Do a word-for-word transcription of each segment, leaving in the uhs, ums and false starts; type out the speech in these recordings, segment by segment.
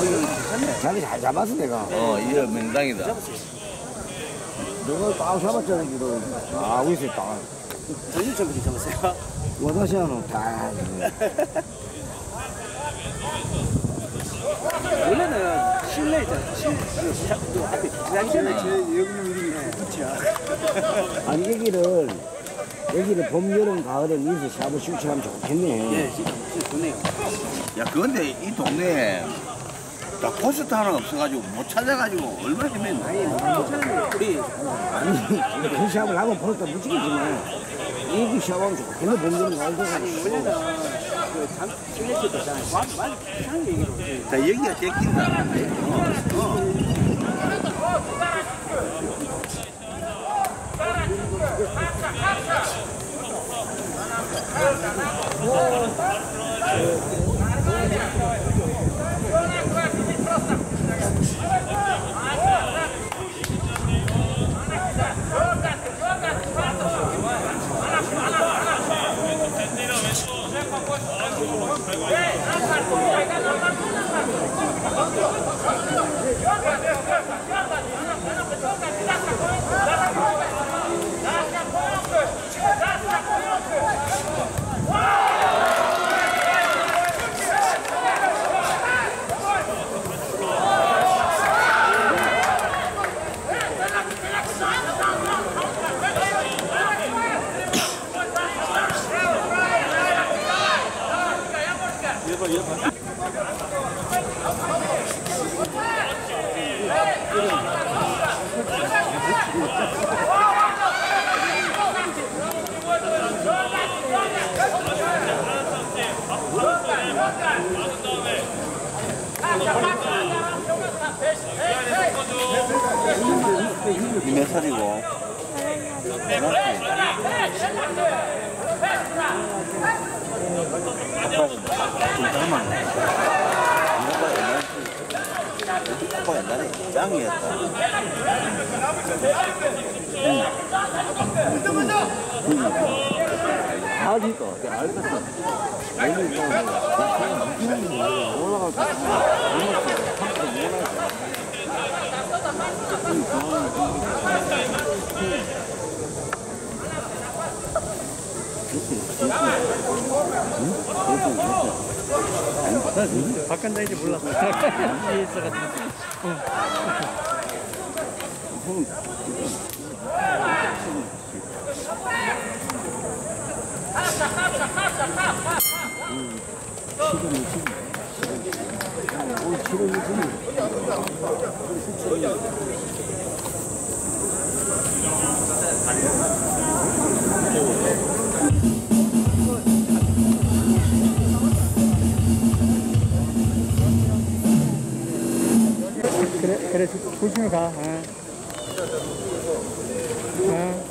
자기 잘 잡았어 내가. 어, 이거 명당이다. 너가 딱 잡았잖아 지금. 아 여기서 딱. 전신 좀 그렇게 잡았어요? 원하시는 다. 원래는 실내 있잖아. 실내 그 앞에 기장실에 제 여기는 이름이 그렇죠. 아니 여기를 여기를 봄, 여름, 가을에 미서 샤브 슈치하면 좋겠네. 예, 진짜 진짜 좋네요. 야, 그런데 이 동네에 나 포스터 하나 없어가지고 못 찾아가지고 얼마나 헤맸나. 아니, 못 찾는 우리 아니 그 샤브를 하면 벌써 무지개지만 여기 샤브하면 좋겠네. 봄, 여름, 가을 되고. 아니 원래는 그잠 실내도 있잖아요. 완완 이상한 얘기로. 자, 여기가 떼낀다. 어, 어. 이 몇 살이고? 아빠 좀 닮았네. 이거가 옛날에 아빠 옛날에 짱이었다. 응. 아니까 알겠어. 여기 올라갈 때 바깥인지 몰랐어. 뒤에 있어가지고. 그래, 그래, 조심히 가. 어. 어.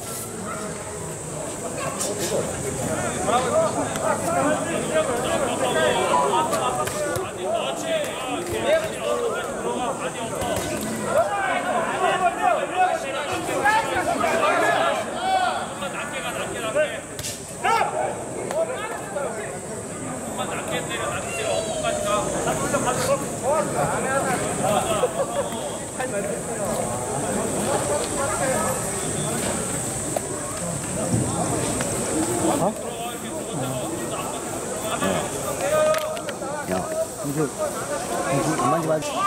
야, 이제 이제 그만 좀 하지.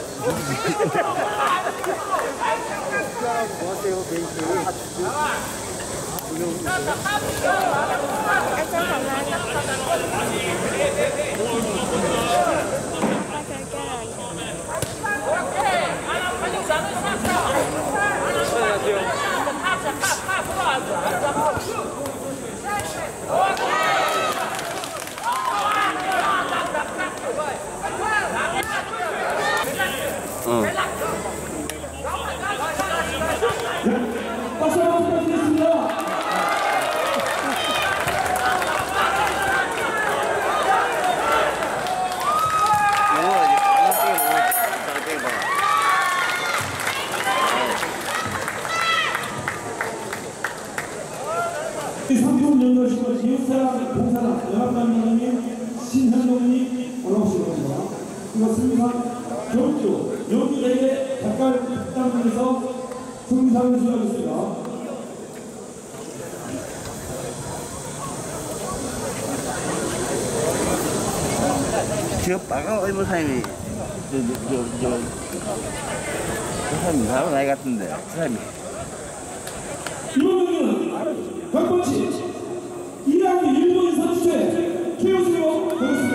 어. 박수 한번 부탁드리겠습니다. 삼풍연구실과 지역사랑 봉사랑 연합단장님 신현동님 올라오시기 바랍니다. 이거 승리상 경주 여기에게 잠깐 부탁드려서 승상을 수행하겠습니다. 저 빨간 의무 사람이 저저저 저 사람이 나하고 나이 같은데 저 사람이 이번 경기는 각번치 이 학년 일 분 삼십 회 최우수로 보겠습니다.